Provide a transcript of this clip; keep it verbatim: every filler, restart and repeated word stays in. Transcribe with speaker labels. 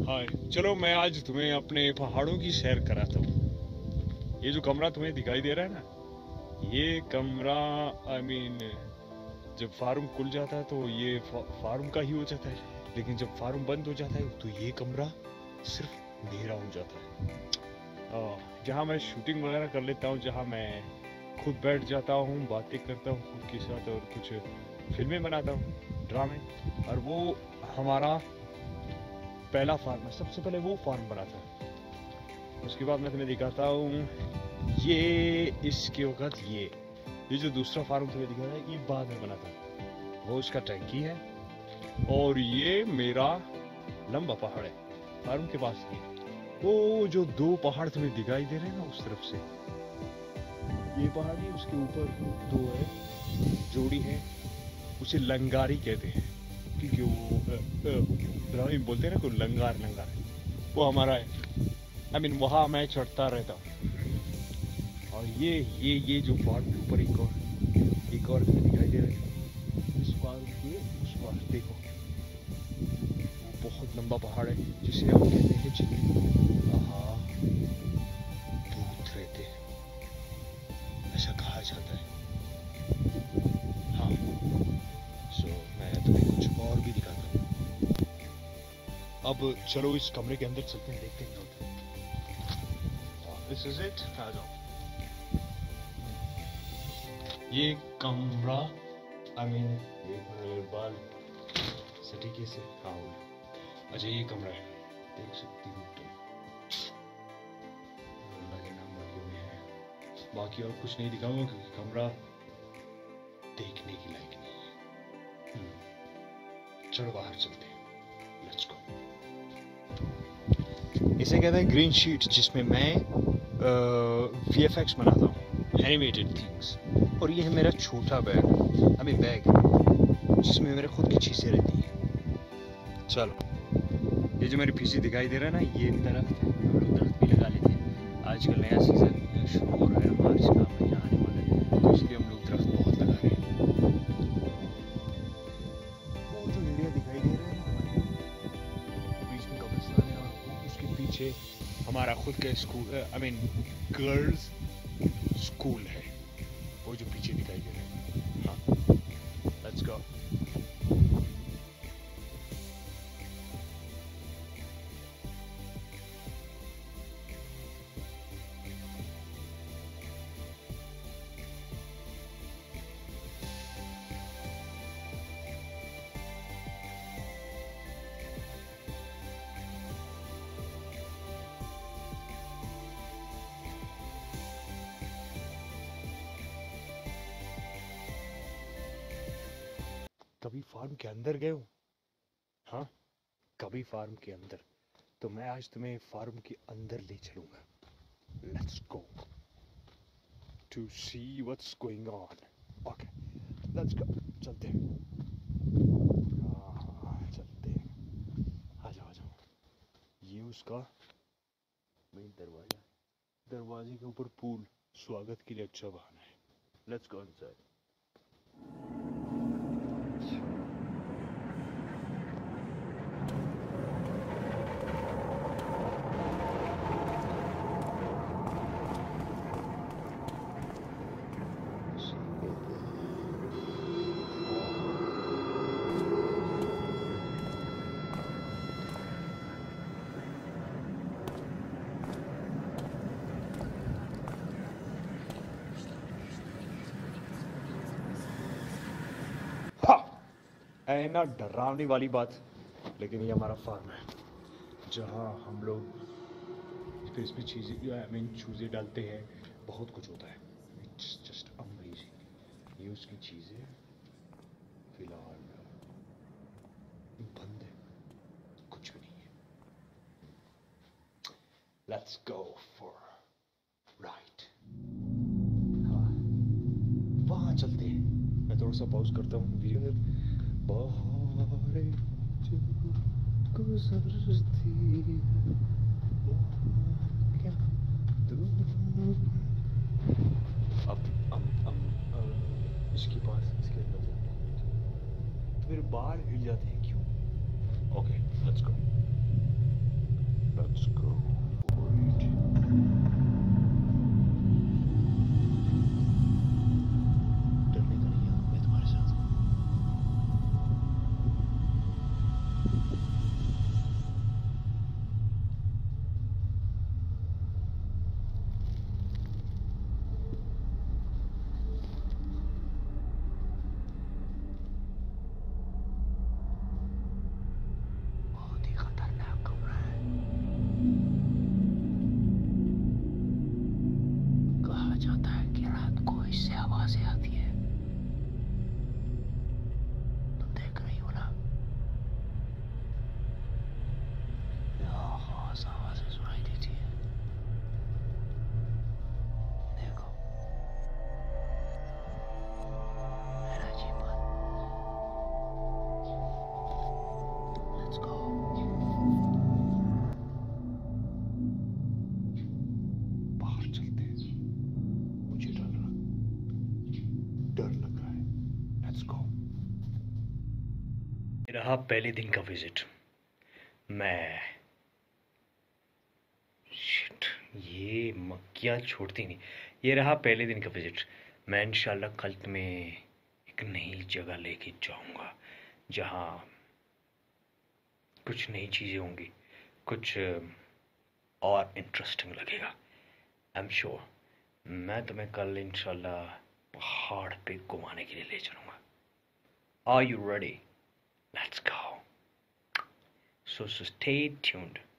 Speaker 1: हाय, चलो मैं आज तुम्हें अपने पहाड़ों की सैर कराता हूँ। ये जो कमरा तुम्हें दिखाई दे रहा है ना, ये कमरा आई I मीन mean, जब फार्म खुल जाता है तो ये फा, फार्म का ही हो जाता है, लेकिन जब फार्म बंद हो जाता है तो ये कमरा सिर्फ मेरा हो जाता है। जहाँ मैं शूटिंग वगैरह कर लेता हूँ, जहाँ मैं खुद बैठ जाता हूँ, बातें करता हूँ खुद के साथ और कुछ फिल्में बनाता हूँ, ड्रामे। और वो हमारा पहला फार्म है। सबसे पहले वो फार्म बना था, उसके बाद मैं तुम्हें दिखाता हूँ ये इसके वक्त ये ये जो दूसरा फार्म तुम्हें दिखा रहा है, ये बाद में बना था। वो उसका टैंकी है और ये मेरा लंबा पहाड़ है फार्म के पास ही। वो जो दो पहाड़ तुम्हें दिखाई दे रहे हैं ना उस तरफ से, ये पहाड़ है, उसके ऊपर दो है, जोड़ी है, उसे लंगारी कहते हैं क्योंकि वो ब्राह्मण बोलते हैं ना, कोई लंगार लंगार, वो हमारा है। आई मीन वहाँ मैं चढ़ता रहता हूँ। और ये ये ये जो फार्म के ऊपर एक और एक और तुम्हें दिखाई दे रहा है, इस फार्म के उस पार देखो, वो बहुत लंबा पहाड़ है जिसे हम कहते हैं चिल्ली। हाँ, भूत रहते हैं ऐसा कहा जाता है। हाँ, सो मैं तुम्हें कुछ और भी दिखाता हूँ। अब चलो इस कमरे के अंदर चलते हैं, देखते हैं क्या होता है। This is it. आ जाओ। ये कमरा आई I मीन mean, ये बाल सटीके से हाँ हो गया। अच्छा, ये कमरा है, देख सकती हूँ तुम, अल्लाह के नाम रखे हुए हैं। बाकी और कुछ नहीं दिखाऊंगा क्योंकि कमरा देखने की लायक नहीं है। चलो बाहर चलते हैं, लेट्स गो। इसे कहते हैं ग्रीन शीट, जिसमें मैं वी एफ एक्स बनाता हूँ, एनिमेटेड थिंग्स। और ये है मेरा छोटा बैग, आई मीन बैग, जिसमें मेरे खुद की चीज़ें रहती हैं। चलो, ये जो मेरे पीछे दिखाई दे रहा है ना, ये दरख्त है, हम लोग दरख्त भी लगा लेते हैं। आजकल नया सीज़न शुरू हो रहा है, मार्च का महीना आने वाला है, तो इसलिए हम लोग दरख्त बहुत लगा रहे हैं। वो जो एरिया दिखाई दे रहा है ना, बीच में कब्रिस्तान है और उसके पीछे हमारा खुद का school, I mean girls school है, वो जो पीछे दिखाई दे रहा है। हाँ, लेट्स गो। कभी फार्म के अंदर गए हो? हाँ, कभी फार्म के अंदर, तो मैं आज तुम्हें फार्म के अंदर ले चलूंगा। Let's go to see what's going on. Okay, let's go, चलते हैं। हाँ, चलते हैं, आ जाओ आ जाओ। ये उसका मेन दरवाजा, दरवाजे के ऊपर पूल, स्वागत के लिए अच्छा बहाना है। Let's go inside. है ना डरावनी वाली बात, लेकिन ये हमारा फार्म है जहाँ हम लोग फिर इसमें चीज़ें आई मीन चूज़ें डालते हैं, बहुत कुछ होता है। It's just amazing. ये उसकी चीज़ें फिलहाल बंद है, कुछ भी नहीं है। Let's go for right. हाँ, वहाँ चलते हैं। मैं थोड़ा सा पॉज करता हूँ वीडियो। बहारें जो गुजरती है, क्या अब अब अब इसके पास इसके अंदर जाते हैं तो मेरे बाल हिल जाते हैं, क्यों? Okay, let's go.
Speaker 2: रहा पहले दिन का विजिट। मैं शिट, ये मक्खियाँ छोड़ती नहीं। ये रहा पहले दिन का विजिट। मैं इंशाल्लाह कल तुम्हें एक नई जगह लेके जाऊंगा जहाँ कुछ नई चीज़ें होंगी, कुछ और इंटरेस्टिंग लगेगा। आई एम श्योर मैं तुम्हें कल इंशाल्लाह पहाड़ पे घुमाने के लिए ले चलूँगा। Are you ready? Let's go. So stay tuned.